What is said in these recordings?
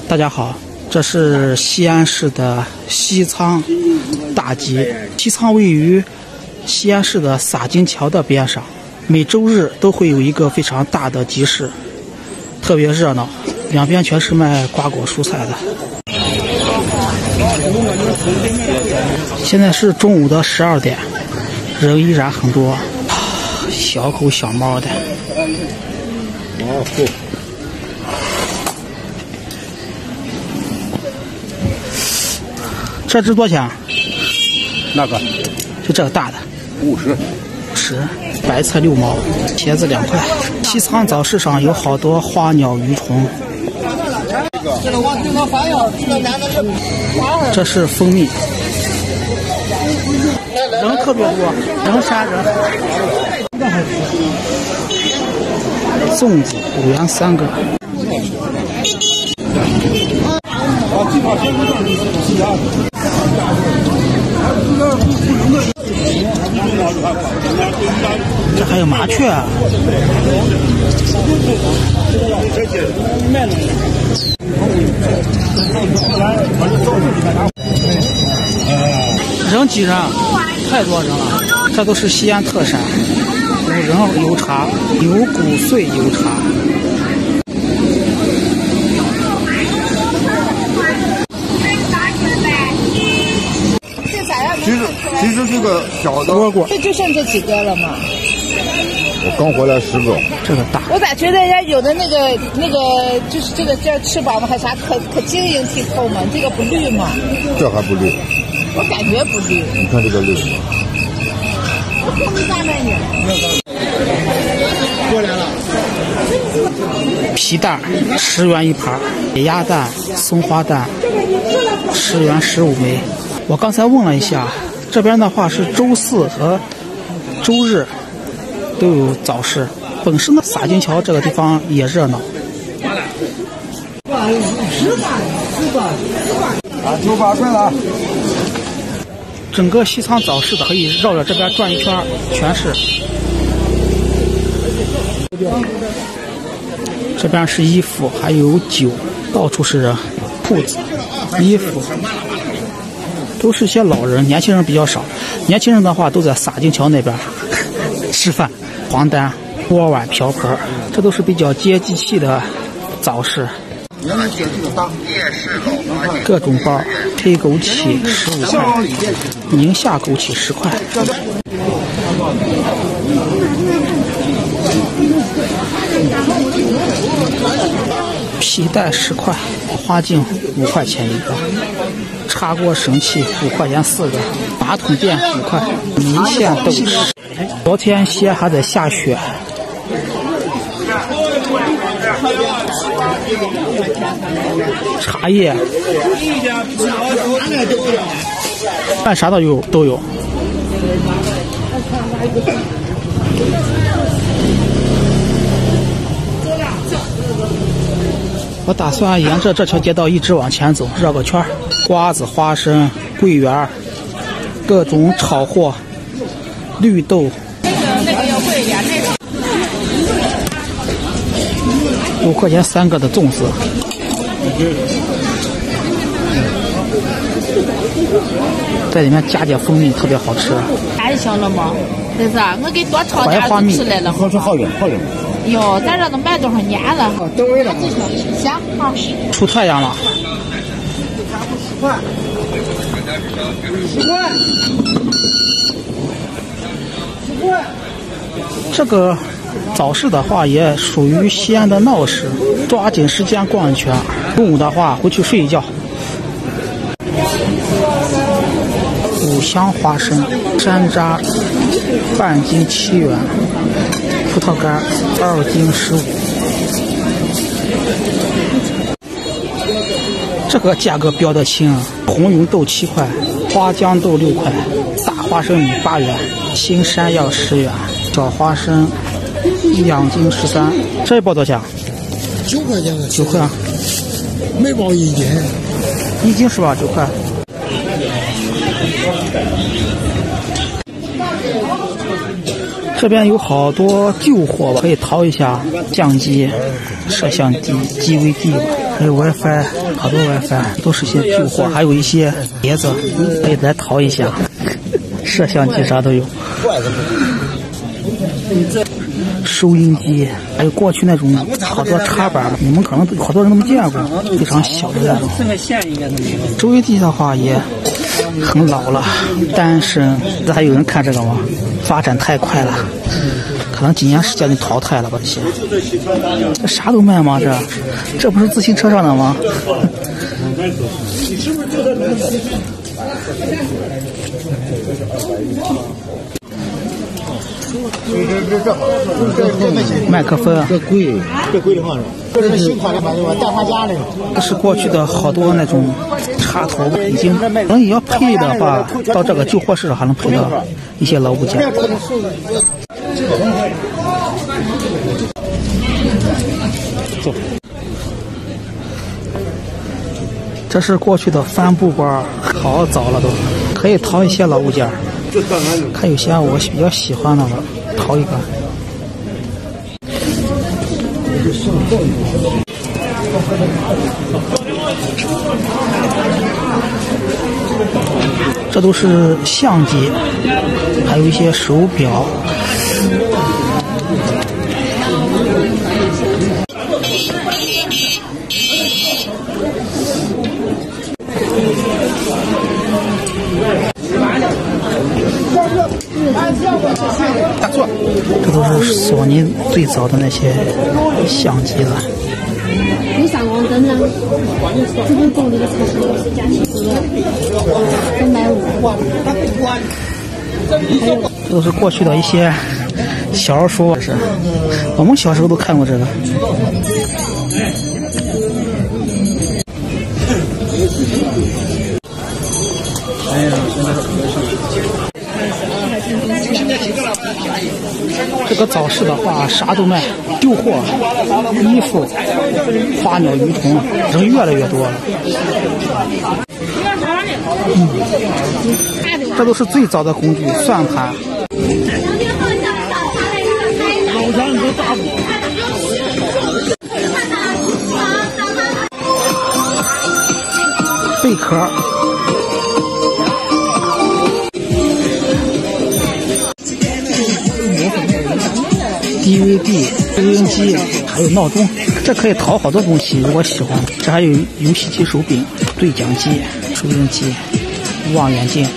大家好，这是西安市的西仓大集。西仓位于西安市的洒金桥的边上，每周日都会有一个非常大的集市，特别热闹，两边全是卖瓜果蔬菜的。现在是中午的12点，人依然很多，小狗小猫的。这只多少钱？ 那个就这个大的 50， 白菜6毛，茄子2块。西仓早市上有好多花鸟鱼虫。这是蜂蜜，人特别多，人山人海。粽子5元3个。这还有麻雀啊！人挤人，太多人了。这都是西安特产，古人油茶、牛骨碎油茶。 其实这个小的蝈蝈， 这就剩这几个了嘛。 我刚回来10个， 这个大。 我咋觉得人家有的那个就是这个叫吃饱吗？还啥可晶莹剔透嘛？这个不绿吗？ 这还不绿， 我感觉不绿。 你看这个绿。过来了。 皮蛋10元一盘，鸭蛋、松花蛋10元15枚。我刚才问了一下，这边的话是周4和周日都有早市。本身的洒金桥这个地方也热闹。 98块了。 整个西仓早市的可以绕着这边转一圈，全是。这边是衣服，还有酒，到处是人。铺子、衣服。都是些老人，年轻人比较少。年轻人的话都在洒金桥那边吃饭，黄单、锅碗瓢盆，这都是比较接地气的早市。各种包，黑枸杞15块，宁夏枸杞10块。皮带10块，花镜5块钱一个。茶锅神器5块钱4个，马桶垫5块，郫县豆豉。昨天西安还在下雪。茶叶，干啥的都有。我打算沿着这条街道一直往前走，绕个圈。瓜子、花生、桂圆，各种炒货，绿豆。5块钱3个的粽子。在里面加点蜂蜜，特别好吃。 太香了吗？儿子，我给多炒点就吃来了。 好吃好用。 哟，咱这都买多少年了？ 等会了。 行，好。 出太阳了。 10块。 这个早市的话也属于西安的闹市，抓紧时间逛一圈。中午的话回去睡一觉。五香花生、山楂半斤7元，葡萄干2斤15。这个价格标得清，红芸豆7块，花豇豆6块，大花生米8元，青山药10元，小花生2斤13。这一包多少钱 ？9块钱 9块啊， 每包1斤 ，1斤是吧？9块。 这边有好多旧货吧，可以淘一下相机、摄像机、DVD 吧，还有 WiFi， 好多 WiFi 都是些旧货，还有一些碟子可以来淘一下，摄像机啥都有。收音机，还有过去那种好多插板，你们可能好多人都没见过，非常小的那种。收音机的话也很老了，单身，这还有人看这个吗？发展太快了，可能几年时间就淘汰了吧？这啥都卖吗？这不是自行车上的吗？麦克风， 这贵的慌是吧？这是新款的，带花夹的。 这是过去的好多那种插头，已经可能你要配的话，到这个旧货市场还能配到一些老物件。这是过去的帆布包，好早了都，可以淘一些老物件。看有些我比较喜欢的了，淘一个。这都是相机，还有一些手表。这都是索尼最早的那些相机了。 有闪光灯呢，这边做那个彩色是加起子的，350。 这都是过去的一些小说，是我们小时候都看过这个。这个早市的话，啥都卖，旧货、衣服、花鸟鱼虫，人越来越多了。这都是最早的工具，算盘。贝壳。DVD、收音机，还有闹钟，这可以淘好多东西。如果喜欢，这还有游戏机手柄、对讲机、收音机、望远镜。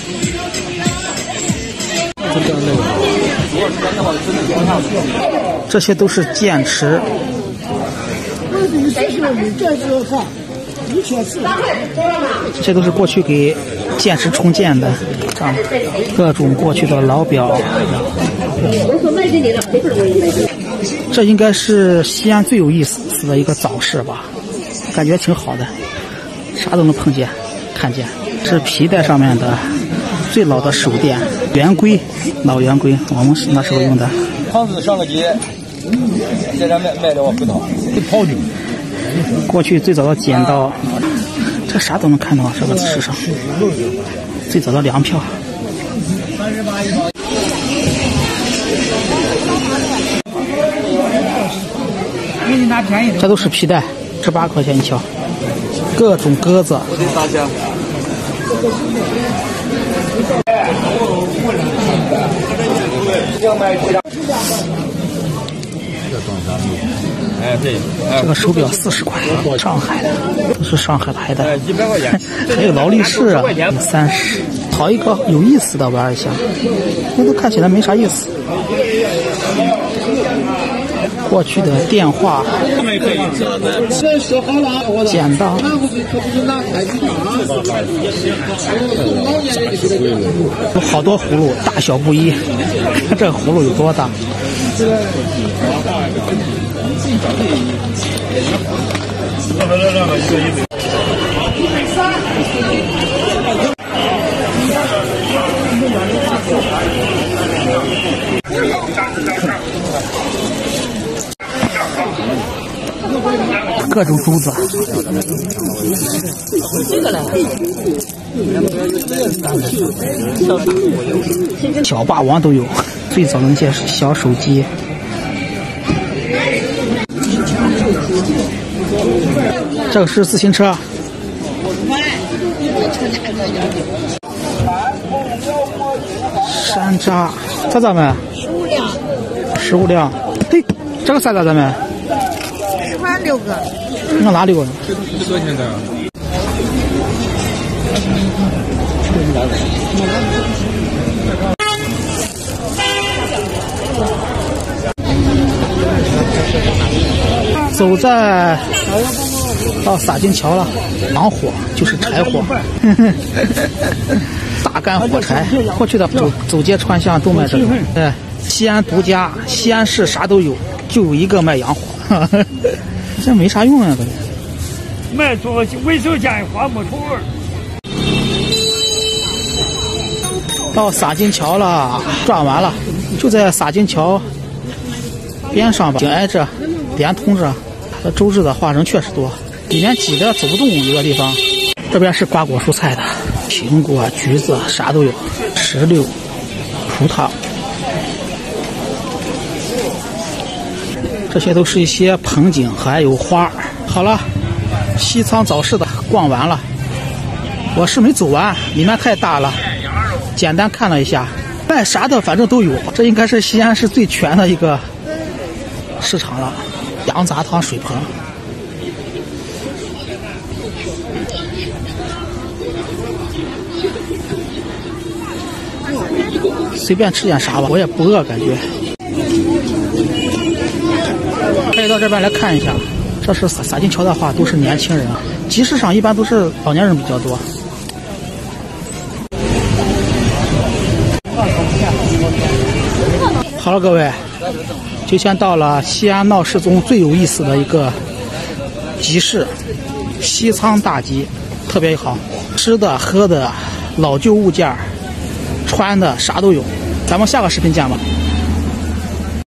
这些都是电池。这都是过去给电池充电的，各种过去的老表。这应该是西安最有意思的一个早市吧，感觉挺好的，啥都能碰见、看见。是皮带上面的最老的手电，圆规，老圆规，我们是那时候用的。 胖子上个街，在这卖了我葡萄，泡酒。 过去最早的剪刀，这啥都能看到这个市场。最早的粮票。这都是皮带，18块钱一条，各种鸽子。这个手表40块，上海的，都是上海牌的。还有劳力士啊，30。淘一个有意思的玩一下，那都看起来没啥意思。过去的电话、剪刀，有好多葫芦，大小不一。看这个葫芦有多大？ 各种珠子。小霸王都有，最早的那些小手机。这个是自行车。山楂，这咋卖？15两。对，这个山楂咋卖 ？10块6个。 我拿6个。 多少钱的？ 走在到洒金桥了，洋火就是柴火，大干火柴。过去的走街串巷都卖这个。对，西安独家，西安市啥都有，就有一个卖洋火。这没啥用啊，这个。 卖做卫生间花木头味。 到洒金桥了，转完了，就在洒金桥边上吧，紧挨着连通着。这周日的话人确实多，里面挤得走不动，有个地方。这边是瓜果蔬菜的，苹果、橘子啥都有，石榴、葡萄，这些都是一些盆景，还有花。好了，西仓早市的逛完了，我是没走完，里面太大了，简单看了一下，卖啥的反正都有。这应该是西安市最全的一个市场了。羊杂汤、水盆，随便吃点啥吧，我也不饿，感觉。可以到这边来看一下，这是洒金桥的话，都是年轻人，集市上一般都是老年人比较多。好了，各位。就先到了西安闹市中最有意思的一个集市——西仓大集，特别好，吃的、喝的、老旧物件、穿的啥都有。咱们下个视频见吧。